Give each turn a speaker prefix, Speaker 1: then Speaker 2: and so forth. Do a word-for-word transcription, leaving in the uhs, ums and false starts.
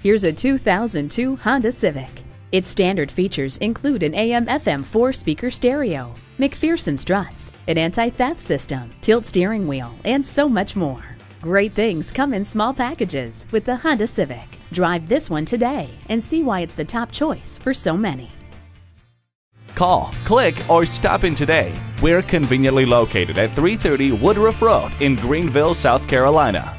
Speaker 1: Here's a two thousand two Honda Civic. Its standard features include an A M F M four-speaker stereo, McPherson struts, an anti-theft system, tilt steering wheel, and so much more. Great things come in small packages with the Honda Civic. Drive this one today and see why it's the top choice for so many.
Speaker 2: Call, click, or stop in today. We're conveniently located at three thirty Woodruff Road in Greenville, South Carolina.